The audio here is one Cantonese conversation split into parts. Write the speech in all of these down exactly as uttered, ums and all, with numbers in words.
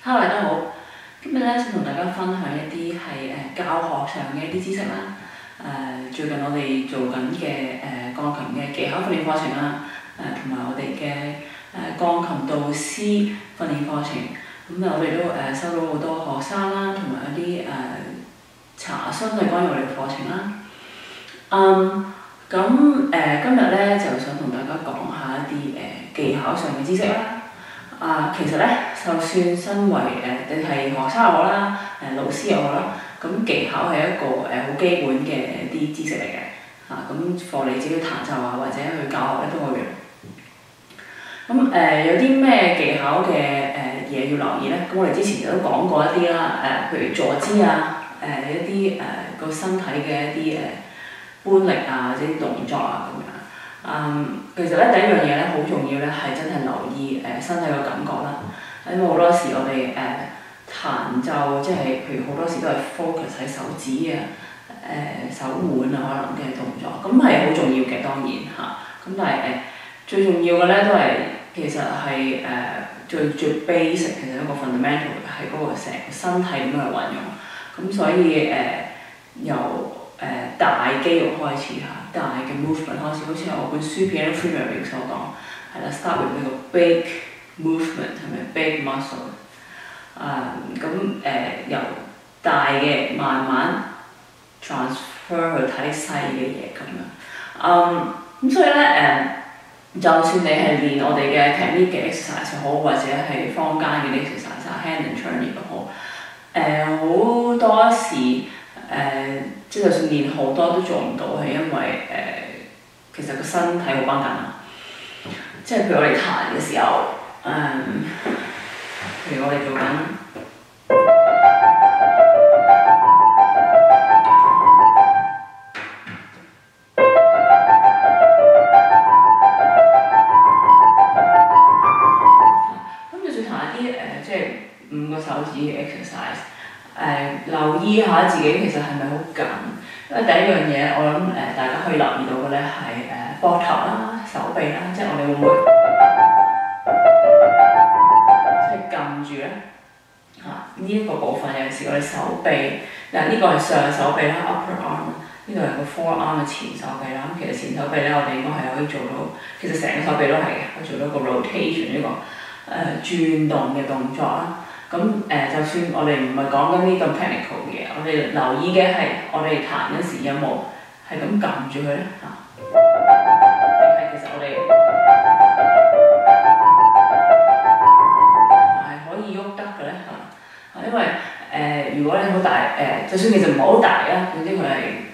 Hello，大家好。今日咧想同大家分享一啲係誒教學上嘅一啲知識啦。誒、呃、最近我哋做緊嘅誒鋼琴嘅技巧訓練課程啦，誒同埋我哋嘅誒鋼琴導師訓練課程。咁啊，我哋都誒、呃、收到好多學生啦，同埋一啲誒、呃、查詢係關於我哋嘅課程啦。嗯，咁誒、呃、今日咧就想同大家講下一啲誒、呃、技巧上嘅知識啦。啊，其實咧，就算身為誒你係學生又好啦，誒、呃、老師又好啦，咁技巧係一個誒好、呃、基本嘅一啲知識嚟嘅，嚇咁課你自己彈奏啊，或者去教學咧都可以。咁誒、呃、有啲咩技巧嘅誒嘢要留意咧？咁我哋之前都講過一啲啦，誒、呃、譬如坐姿啊，誒、呃、一啲誒個身體嘅一啲誒搬力啊，或者啲動作啊咁樣。嗯，其實咧第一樣嘢咧好重要咧，係真係留意誒、呃、身體嘅感覺啦。因為好多時我哋誒、呃、彈奏，即係譬如好多時都係 focus 喺手指啊、誒、呃、手腕啊可能嘅動作，咁係好重要嘅當然嚇。咁、啊、但係誒、呃、最重要嘅咧都係其實係誒、呃、最最 basic 其實一個 fundamental 係嗰個成個身體點樣去運用。咁所以誒、呃、由誒、呃、大肌肉開始嚇。大嘅 movement 開始，好似我本書片 Freeman 所講，係啦 ，start with 呢個 big movement 係咪 big muscle？ 啊、嗯，咁誒、呃、由大嘅慢慢 transfer 去睇細嘅嘢咁樣。嗯，咁所以咧誒、呃，就算你係練我哋嘅 technique 嘅 exercise 好，或者係坊間嘅 exercise 啊 hand and turning 都好，誒、呃、好多時誒。呃即係就算練好多都做唔到，係因為誒、呃、其實個身體好繃緊啊。即係譬如我哋彈嘅時候，誒、嗯，譬如我哋做緊，咁就算彈一啲誒、呃，即係五個手指嘅 exercise。誒、呃、留意下自己其實係咪好緊？因為第一樣嘢我諗誒、呃、大家可以留意到嘅咧係誒膊頭啦、手臂啦，即係我哋會唔會即係撳住咧？嚇呢一個部分有陣時我哋手臂，嗱呢個係上手臂啦 upper arm， 呢度係個 forearm 嘅前手臂啦。咁其實前手臂咧我哋應該係可以做到，其實成個手臂都係嘅，可以做到個 rotation 呢、這個誒、呃、轉動嘅動作啦。咁誒、呃，就算我哋唔係講緊呢咁 technical 嘅嘢，我哋留意嘅係我哋彈嗰時有冇係咁撳住佢咧嚇，定係其實我哋係可以喐得嘅咧嚇。因為誒、呃，如果你好大誒、呃，就算其實唔係好大啊，總之佢係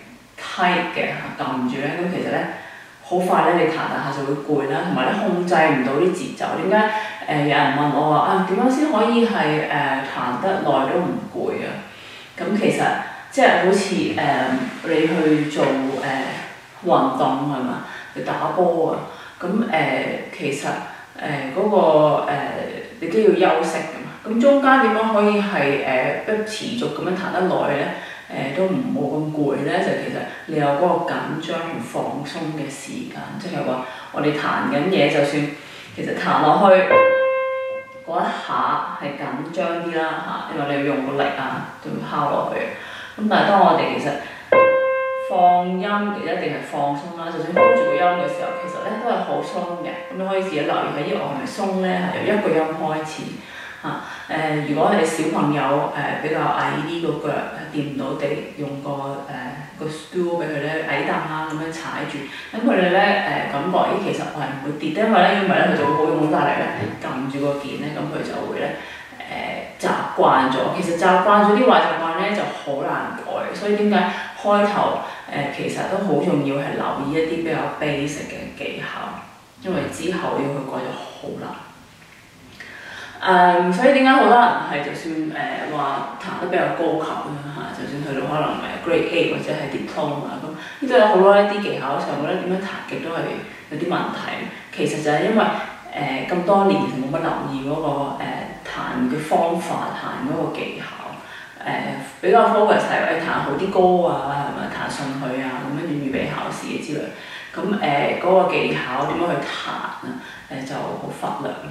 tight 嘅嚇，撳住咧，咁其實咧好快咧，你彈彈下就會攰啦，同埋咧控制唔到啲節奏。點解？誒、呃、有人問我話啊，點樣先可以係誒、呃、彈得耐都唔攰啊？咁其實即係好似誒、呃、你去做誒、呃、運動係嘛，去打波啊，咁誒、呃、其實誒嗰、呃那個、呃、你都要休息㗎嘛。咁中間點樣可以係誒不持續咁樣彈得耐咧？誒、呃、都唔冇咁攰咧，就其實你有嗰個緊張同放鬆嘅時間，即係話我哋彈緊嘢，就算其實彈落去嗰一下係緊張啲啦嚇，因為你要用個力啊，都要敲落去。咁但係當我哋其實放音，其實一定係放鬆啦。就算 hold 住個音嘅時候，其實咧都係好鬆嘅。咁你可以自己留意下，咦我係咪鬆咧？係由一個音開始嚇。誒、呃，如果係小朋友誒、呃、比較矮啲個腳掂唔到地，用個誒、呃、個 stool 俾佢咧，矮凳啊咁樣踩住，咁佢哋咧誒感覺咦其實我係唔會跌，因為咧因為咧佢就會好用好大力咧撳住個鍵咧，咁佢就會咧誒、呃、習慣咗。其實習慣咗啲壞習慣咧就好難改，所以點解開頭誒、呃、其實都好重要係留意一啲比較 basic 嘅技巧，因為之後要去改就好難。誒、嗯，所以點解好多人係就算誒話、呃、彈得比較高級啦嚇，就算去到可能誒 Grade Eight 或者係 Diploma 咁，呢度有好多一啲技巧上，我覺得點樣彈極都係有啲問題。其實就係因為誒咁、呃、多年冇乜留意嗰、那個誒、呃、彈嘅方法、彈嗰個技巧，誒、呃、比較 focus 係誒彈好啲歌啊，係咪彈順佢啊，咁樣預備考試嘅之類。咁誒嗰個技巧點樣去彈啊？誒、呃、就好忽略。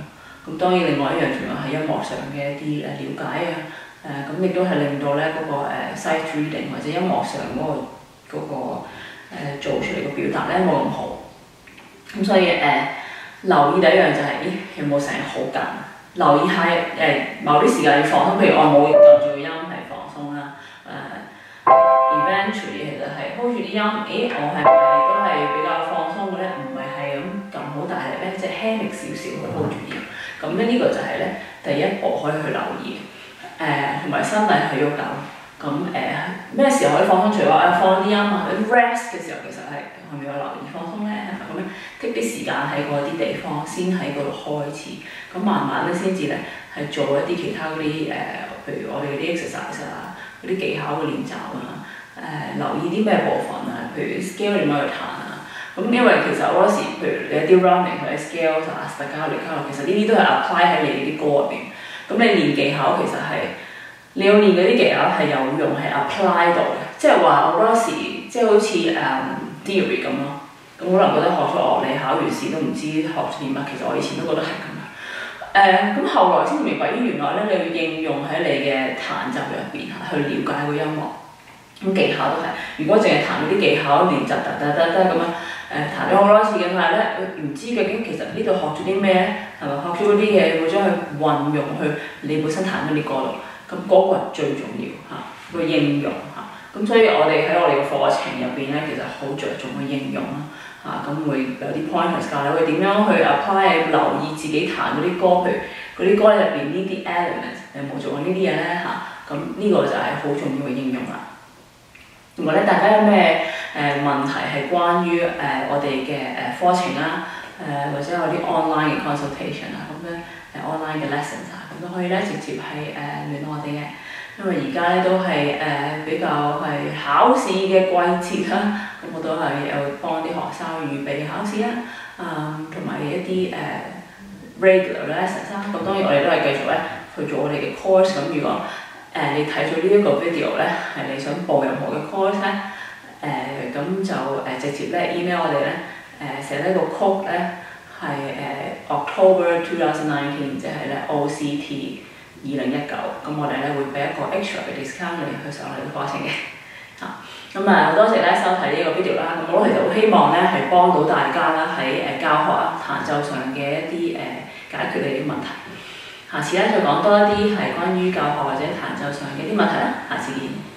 咁當然另外一樣仲有係音樂上嘅一啲誒了解啊，誒咁亦都係令到咧嗰、那個誒 sight reading 或者音樂上嗰、那個嗰、那個、呃、做出嚟嘅表達咧冇咁好。咁所以誒、呃、留意第一樣就係、是，咦有冇成日好緊？留意下誒、呃、某啲時間要放鬆，譬如我冇撳住個音係放鬆啦。誒、呃、eventually 其實係 hold 住啲音，咦我係咪都係比較放鬆嘅咧？唔係係咁撳好大力咧，即係輕力少少去 hold 住啲音。咁咧呢個就係咧第一步可以去留意。誒同埋身體去喐緊。咁誒咩時候可以放鬆？除咗誒放啲音啊，啲 rest 嘅時候其實係係咪有留意放鬆咧？咁樣 take 啲時間喺嗰啲地方，先喺嗰度開始。咁慢慢咧先至咧係做一啲其他嗰啲誒，譬如我哋嗰啲 exercise 啊，嗰啲技巧嘅練習啊，誒、呃、留意啲咩部分啊，譬如 scale 點樣去彈啊。咁因為其實好多時，譬如你一啲 running 或者 scales 啊、staccato、legato，其實呢啲都係 apply 喺你啲歌入邊。咁你練技巧其實係你要練嗰啲技巧係有用，係 apply 到嘅。即係話好多時，即係好似誒、um, theory 咁咯。咁可能覺得學咗樂理考完試都唔知學咗啲乜，其實我以前都覺得係咁樣。誒咁後來先明白，咦原來咧你要應用喺你嘅彈奏入邊去了解個音樂。咁技巧都係，如果淨係彈嗰啲技巧練習得得得得咁樣。誒彈咗好多次嘅，但係咧唔知究竟其實呢度學咗啲咩咧？係咪學咗嗰啲嘢會將佢運用去你本身彈嗰啲歌度？咁嗰個係最重要嚇，個應用嚇。咁所以我哋喺我哋嘅課程入邊咧，其實好着重去應用啦嚇。咁會有啲 pointers 教你會點樣去 apply，留意自己彈嗰啲歌，譬如嗰啲歌入邊呢啲 element，你有冇做過呢啲嘢咧嚇？咁呢個就係好重要嘅應用啦。如果咧大家有咩誒、呃、問題係關於誒、呃、我哋嘅誒課程啦，誒、呃、或者有啲 online 嘅 consultation 啊，咁咧誒 online 嘅 lessons 啊，咁都可以咧直接係誒、呃、聯絡我哋嘅，因為而家咧都係誒、呃、比較係考試嘅季節啦，咁我都係有幫啲學生預備考試啦，啊同埋一啲誒、呃、regular lessons 啦，咁當然我哋都係繼續咧去做我哋嘅 course， 咁如果誒、呃、你睇咗呢一個 video 咧，係你想報任何嘅 course 咧，誒、呃、咁就誒、呃、直接咧 email 我哋咧，誒寫呢個 code 咧係誒 October twenty nineteen， 即係咧 O C T 二零一九，咁我哋咧會俾一個 extra 嘅 discount 你去上嚟嘅課程嘅，嚇，咁啊好多謝咧收睇呢個 video 啦，咁我其實好希望咧係幫到大家啦喺誒教學啊彈奏上嘅一啲誒、呃、解決你啲問題。下次咧再講多一啲係關於教學或者彈奏上嘅一啲問題啦，下次見。